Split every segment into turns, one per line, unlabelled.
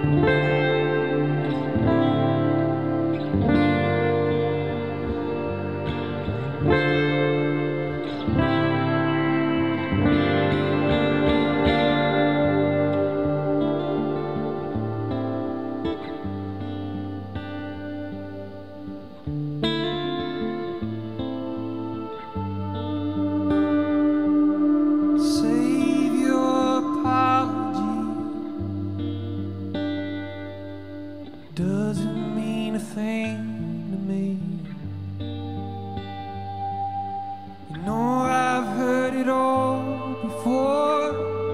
Doesn't mean a thing to me. You know I've heard it all before.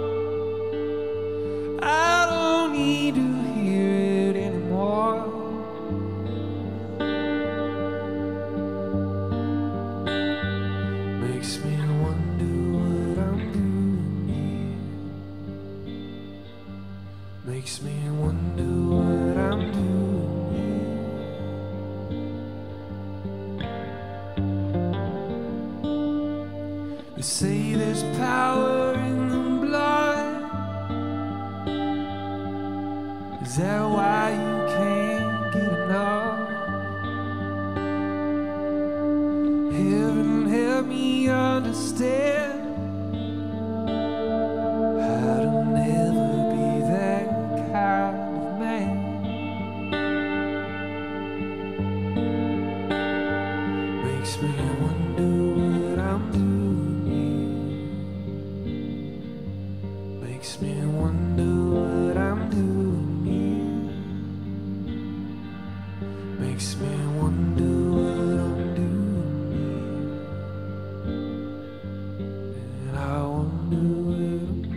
I don't need to hear it anymore. Makes me wonder what I'm doing here. Makes me wonder what I'm doing. They say there's power in the blood. Is that why you can't get enough? Heaven help me understand how to never be that kind of man. Makes me wonder what I'm doing. Makes me wonder what I'm doing here. Makes me wonder what I'm doing here. And I wonder what I'm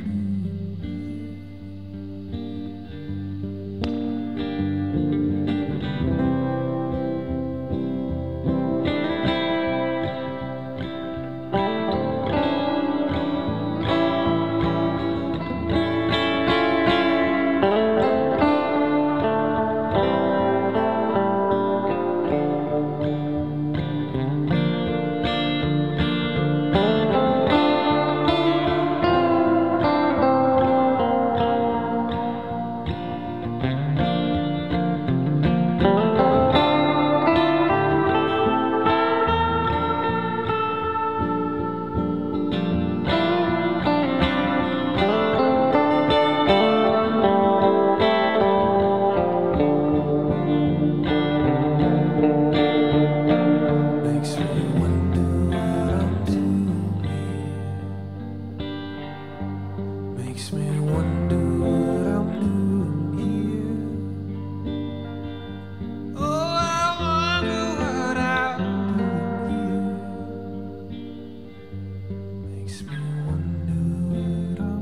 Makes me wonder what I'm doing here. Oh, I wonder what I'm doing here. Makes me wonder what I'm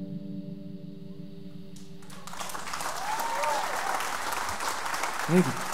doing here. Thank you.